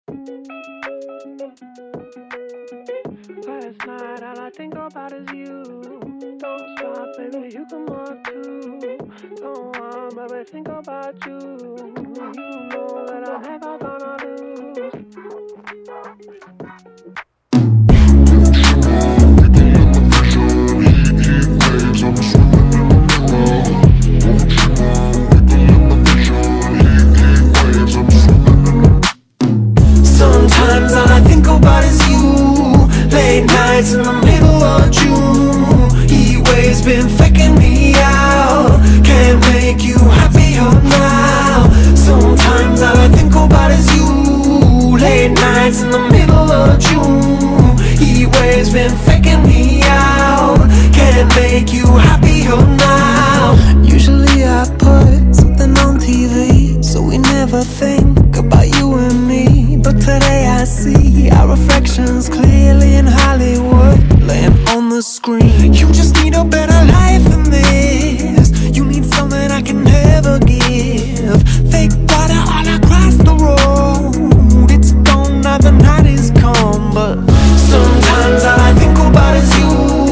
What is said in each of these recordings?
Last night all I think about is you. Don't stop, baby, you come on too. Don't want, baby, think about you. You know that I'm never gonna lose. Sometimes all I think about is you. Late nights in the middle of June. Heat waves been faking me out. Can't make you happier now. Sometimes all I think about is you. Late nights in the middle of June. Heat waves been faking me out. Can't make you happier now. Usually I put something on TV, so we never think about you and me. But today I see our reflections clearly in Hollywood, laying on the screen. You just need a better life than this. You need something I can never give. Fake water all across the road. It's gone now, the night is come. But sometimes all I think about is you.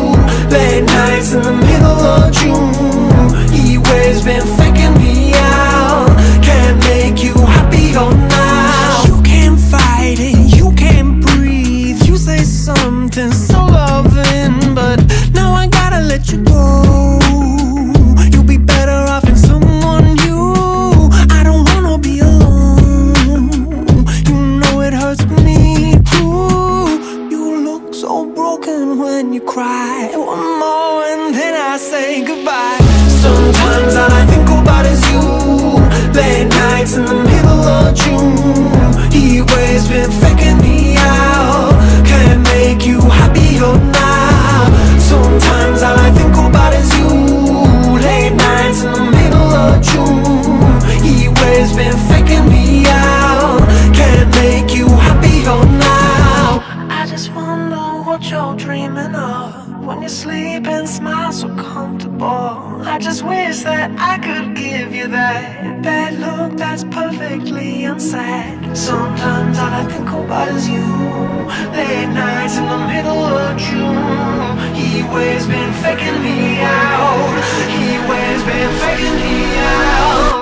Late nights in the middle of June. Heat waves been faking me out. Can't make you happier now. You can't fight it, you can't breathe. You say something so loving, but now I gotta let you go. You'll be better off in someone new. I don't wanna be alone. You know it hurts me too. You look so broken when you cry. One more and then I say goodbye. Sometimes all I think about is you. Late nights in the middle of June. Heat waves been faking me out. Can't make you happier now. Sometimes all I think about is you. Late nights in the middle of June. Heat waves been faking me out. Can't make you happier now. I just wonder what you're dreaming of when you sleep and smile so comfortable. I just wish that I could give you that look that's perfectly unsaid. Sometimes all I think about is you. Late nights in the middle of June. Heat waves been faking me out. Heat waves been faking me out.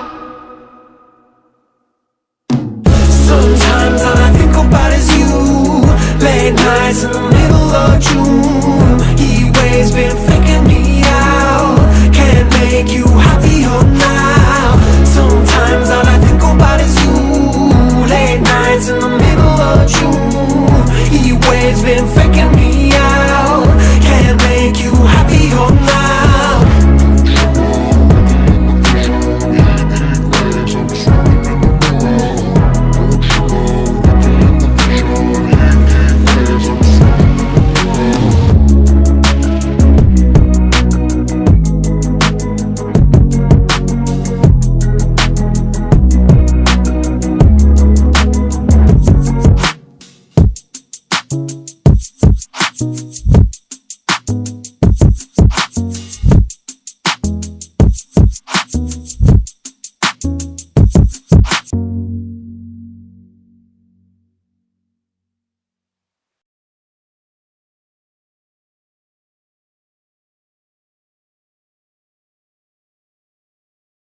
Sometimes all I think about is you. Late nights in the middle of June. Heat waves been faking me out. Can't make you happier now. Sometimes all I think about is you. Late nights in the middle of June. Heat waves been faking me